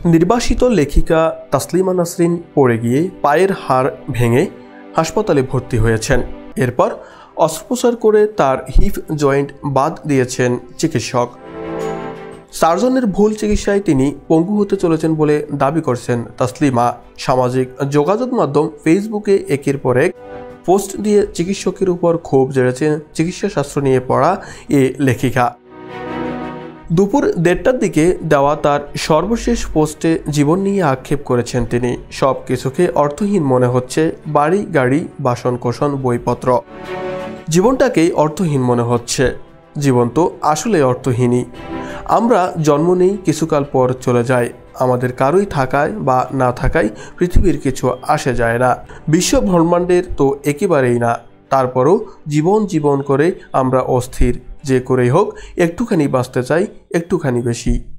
নির্বাসিত লেখিকা তাসলিমা নাসরিন পড়ে গিয়ে পায়ের হাড় ভেঙে হাসপাতালে ভর্তি হয়েছেন। এরপর অস্ত্রোপচার করে তার হিপ জয়েন্ট বাদ দিয়েছেন চিকিৎসক। সার্জনের ভুল চিকিৎসায় তিনি পঙ্গু হতে চলেছেন বলে দাবি করছেন তাসলিমা। সামাজিক যোগাযোগ মাধ্যম ফেসবুকে একের পর এক পোস্ট দিয়ে চিকিৎসকের উপর ক্ষোভ ঝেড়েছেন চিকিৎসাশাস্ত্র নিয়ে পড়া এ লেখিকা। দুপুর 1:30টার দিকে দেওয়া তার সর্বশেষ পোস্টে জীবন নিয়ে আক্ষেপ করেছেন তিনি। সব কিছুকে অর্থহীন মনে হচ্ছে, বাড়ি গাড়ি বাসন কোসন বইপত্র, জীবনটাকেই অর্থহীন মনে হচ্ছে। জীবন তো আসলে অর্থহীনই। আমরা জন্ম নেই, কিছুকাল পর চলে যাই। আমাদের কারোই থাকায় বা না থাকায় পৃথিবীর কিছু আসে যায় না, বিশ্ব ব্রহ্মাণ্ডের তো একেবারেই না। তারপরও জীবন জীবন করে আমরা অস্থির। যে করেই হোক একটুখানি বাঁচতে চাই, একটুখানি বেশি।